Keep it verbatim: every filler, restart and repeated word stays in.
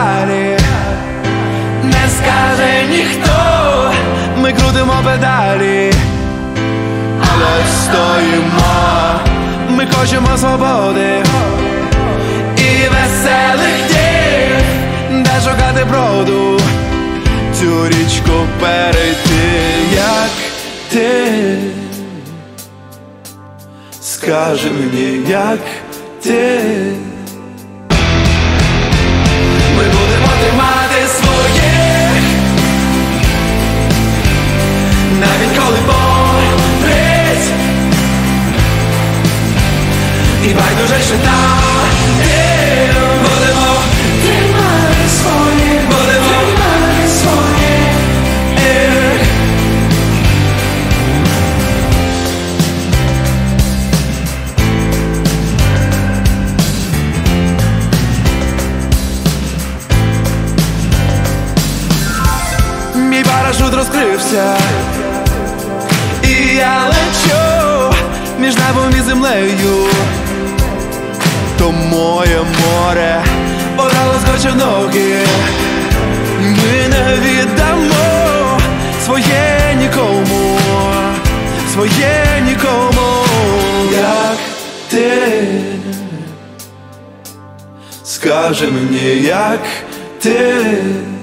далі, не скаже ніхто, ми крутимо педалі, але стоїмо, ми хочемо свободи і веселих днів, де шукати броду, цю річку перейти, як ти. Скажи мені, як ти. Ми будемо тримати своїх, навіть коли болить, і байдуже, що там є. Будемо тримати своїх, будемо тримати своїх. Мій парашут розкрився, і я лечу між небом і землею. То моє море одразу схоче в ноги. Ми не віддамо своє нікому, своє нікому, як ти. Скажи мені, як ти.